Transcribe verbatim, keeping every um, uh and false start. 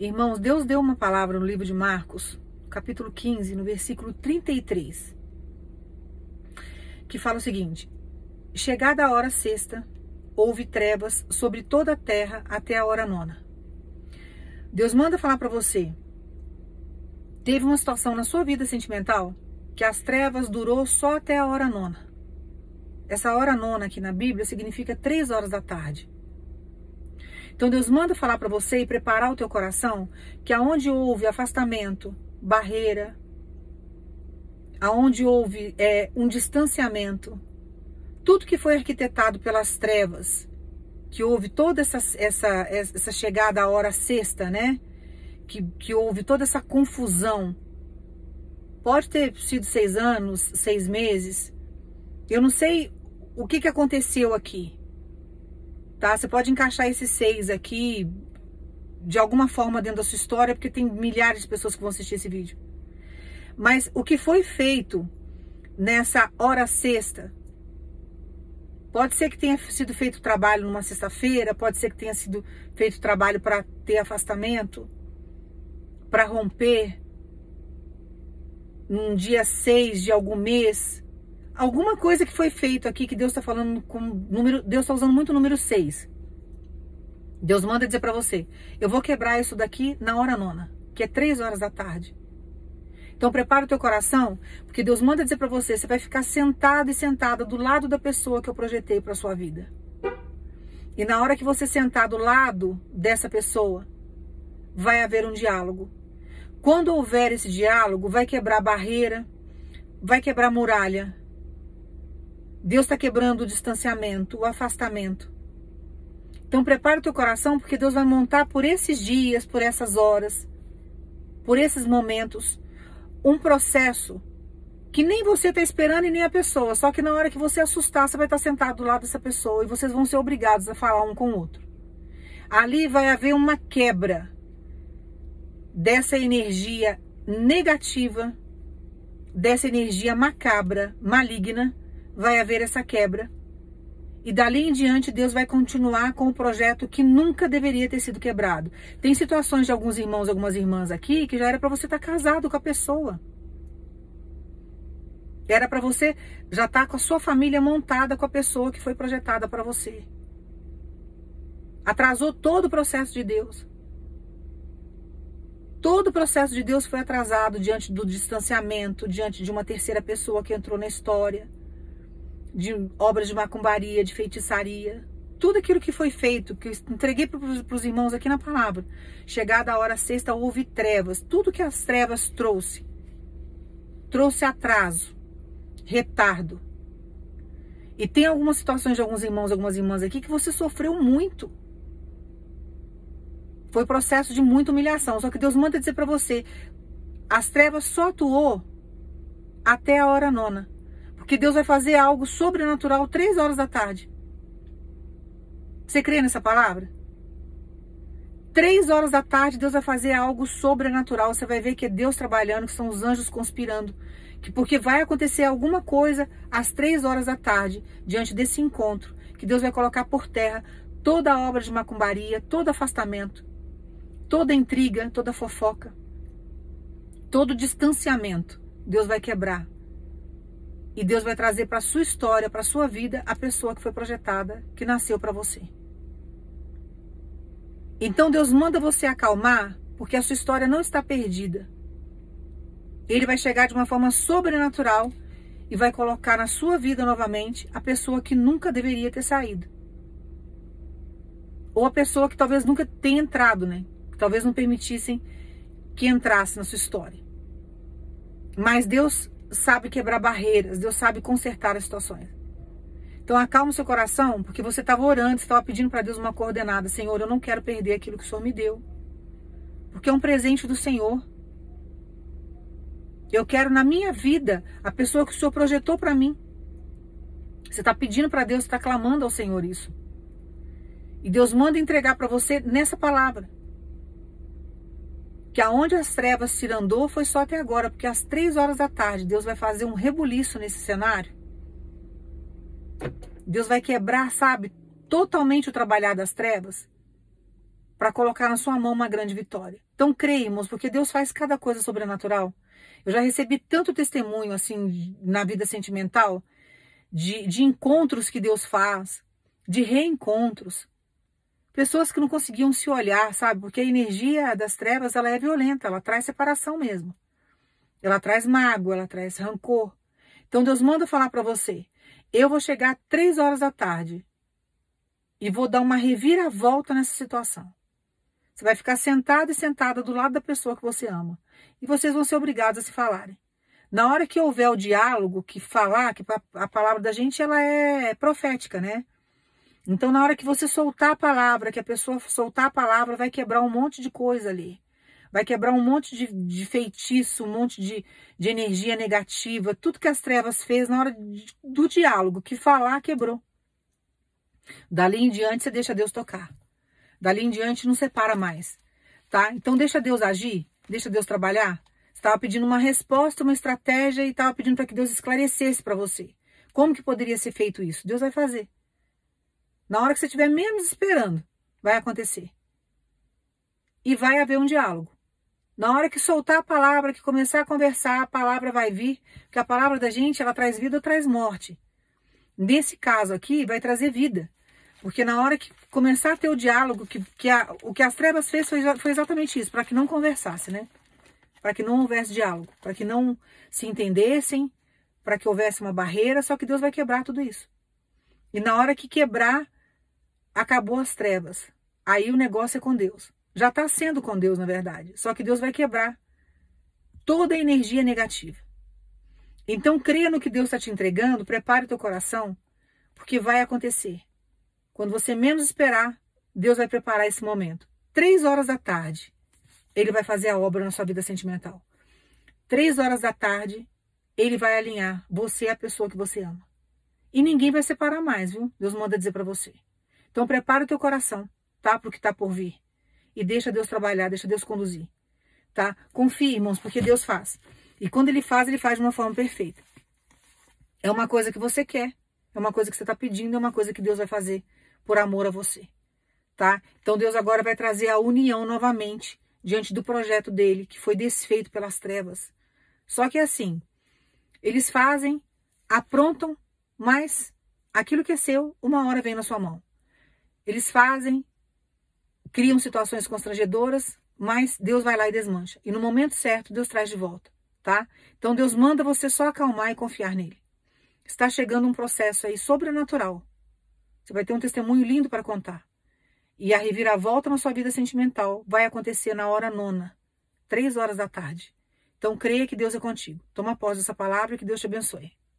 Irmãos, Deus deu uma palavra no livro de Marcos, capítulo quinze, no versículo trinta e três, que fala o seguinte: chegada a hora sexta, houve trevas sobre toda a terra até a hora nona. Deus manda falar para você, teve uma situação na sua vida sentimental que as trevas durou só até a hora nona. Essa hora nona aqui na Bíblia significa três horas da tarde. Então Deus manda falar para você e preparar o teu coração que aonde houve afastamento, barreira, aonde houve é, um distanciamento, tudo que foi arquitetado pelas trevas, que houve toda essa, essa, essa chegada à hora sexta, né? Que, que houve toda essa confusão. Pode ter sido seis anos, seis meses. Eu não sei o que, que aconteceu aqui. Tá? Você pode encaixar esses seis aqui de alguma forma dentro da sua história, porque tem milhares de pessoas que vão assistir esse vídeo. Mas o que foi feito nessa hora sexta, pode ser que tenha sido feito trabalho numa sexta-feira, pode ser que tenha sido feito trabalho para ter afastamento, para romper, num dia seis de algum mês. Alguma coisa que foi feito aqui, que Deus está falando com número, Deus está usando muito o número seis. Deus manda dizer para você, eu vou quebrar isso daqui na hora nona, que é três horas da tarde. Então prepara o teu coração, porque Deus manda dizer para você, você vai ficar sentado e sentada do lado da pessoa que eu projetei para sua vida. E na hora que você sentar do lado dessa pessoa, vai haver um diálogo. Quando houver esse diálogo, vai quebrar barreira, vai quebrar muralha. Deus está quebrando o distanciamento, o afastamento. Então prepara o teu coração, porque Deus vai montar por esses dias, por essas horas, por esses momentos, um processo que nem você está esperando e nem a pessoa. Só que na hora que você assustar, você vai estar sentado do lado dessa pessoa e vocês vão ser obrigados a falar um com o outro. Ali vai haver uma quebra dessa energia negativa, dessa energia macabra, maligna. Vai haver essa quebra. E dali em diante Deus vai continuar com o projeto que nunca deveria ter sido quebrado. Tem situações de alguns irmãos, algumas irmãs aqui, que já era para você estar casado com a pessoa. Era para você já estar com a sua família montada com a pessoa que foi projetada para você. Atrasou todo o processo de Deus. Todo o processo de Deus foi atrasado diante do distanciamento, diante de uma terceira pessoa que entrou na história, de obras de macumbaria, de feitiçaria, tudo aquilo que foi feito, que eu entreguei para os irmãos aqui na palavra. Chegada a hora sexta, houve trevas. Tudo que as trevas trouxe, trouxe atraso, retardo. E tem algumas situações de alguns irmãos, algumas irmãs aqui, que você sofreu muito. Foi processo de muita humilhação. Só que Deus manda dizer para você, as trevas só atuou até a hora nona. Porque Deus vai fazer algo sobrenatural três horas da tarde. Você crê nessa palavra? Três horas da tarde Deus vai fazer algo sobrenatural. Você vai ver que é Deus trabalhando, que são os anjos conspirando. Que porque vai acontecer alguma coisa às três horas da tarde, diante desse encontro, que Deus vai colocar por terra toda a obra de macumbaria, todo afastamento, toda intriga, toda fofoca, todo distanciamento. Deus vai quebrar. E Deus vai trazer para a sua história, para a sua vida, a pessoa que foi projetada, que nasceu para você. Então Deus manda você acalmar, porque a sua história não está perdida. Ele vai chegar de uma forma sobrenatural e vai colocar na sua vida novamente a pessoa que nunca deveria ter saído. Ou a pessoa que talvez nunca tenha entrado, né? Que talvez não permitissem que entrasse na sua história. Mas Deus sabe quebrar barreiras, Deus sabe consertar as situações. Então acalma o seu coração, porque você estava orando, você estava pedindo para Deus uma coordenada. Senhor, eu não quero perder aquilo que o Senhor me deu, porque é um presente do Senhor. Eu quero na minha vida a pessoa que o Senhor projetou para mim. Você está pedindo para Deus, você está clamando ao Senhor isso. E Deus manda entregar para você nessa palavra. Que aonde as trevas se andou foi só até agora, porque às três horas da tarde Deus vai fazer um rebuliço nesse cenário. Deus vai quebrar, sabe, totalmente o trabalhar das trevas. para colocar na sua mão uma grande vitória. Então creia, irmãos, porque Deus faz cada coisa sobrenatural. Eu já recebi tanto testemunho assim na vida sentimental, de, de encontros que Deus faz, de reencontros. Pessoas que não conseguiam se olhar, sabe? Porque a energia das trevas, ela é violenta, ela traz separação mesmo. Ela traz mágoa, ela traz rancor. Então Deus manda falar para você, eu vou chegar três horas da tarde e vou dar uma reviravolta nessa situação. Você vai ficar sentado e sentada do lado da pessoa que você ama. E vocês vão ser obrigados a se falarem. Na hora que houver o diálogo, que falar, que a palavra da gente ela é profética, né? Então, na hora que você soltar a palavra, que a pessoa soltar a palavra, vai quebrar um monte de coisa ali. Vai quebrar um monte de, de feitiço, um monte de, de energia negativa. Tudo que as trevas fez na hora de, do diálogo, que falar, quebrou. Dali em diante, você deixa Deus tocar. Dali em diante, não separa mais. Tá? Então, deixa Deus agir, deixa Deus trabalhar. Você estava pedindo uma resposta, uma estratégia e estava pedindo para que Deus esclarecesse para você. Como que poderia ser feito isso? Deus vai fazer. Na hora que você estiver menos esperando, vai acontecer. E vai haver um diálogo. Na hora que soltar a palavra, que começar a conversar, a palavra vai vir, porque a palavra da gente, ela traz vida ou traz morte. Nesse caso aqui, vai trazer vida. Porque na hora que começar a ter o diálogo, que, que a, o que as trevas fez foi, foi exatamente isso, para que não conversasse, né? Para que não houvesse diálogo, para que não se entendessem, para que houvesse uma barreira, só que Deus vai quebrar tudo isso. E na hora que quebrar, acabou as trevas. Aí o negócio é com Deus. Já está sendo com Deus, na verdade. Só que Deus vai quebrar toda a energia negativa. Então, creia no que Deus está te entregando, prepare o teu coração, porque vai acontecer. Quando você menos esperar, Deus vai preparar esse momento. Três horas da tarde, Ele vai fazer a obra na sua vida sentimental. Três horas da tarde, Ele vai alinhar você à pessoa que você ama. E ninguém vai separar mais, viu? Deus manda dizer para você. Então, prepara o teu coração, tá? Para o que está por vir. E deixa Deus trabalhar, deixa Deus conduzir, tá? Confie, irmãos, porque Deus faz. E quando Ele faz, Ele faz de uma forma perfeita. É uma coisa que você quer, é uma coisa que você está pedindo, é uma coisa que Deus vai fazer por amor a você, tá? Então, Deus agora vai trazer a união novamente diante do projeto dEle, que foi desfeito pelas trevas. Só que assim, eles fazem, aprontam, mas aquilo que é seu, uma hora vem na sua mão. Eles fazem, criam situações constrangedoras, mas Deus vai lá e desmancha. E no momento certo, Deus traz de volta, tá? Então, Deus manda você só acalmar e confiar nele. Está chegando um processo aí sobrenatural. Você vai ter um testemunho lindo para contar. E a reviravolta na sua vida sentimental vai acontecer na hora nona, três horas da tarde. Então, creia que Deus é contigo. Toma posse dessa palavra e que Deus te abençoe.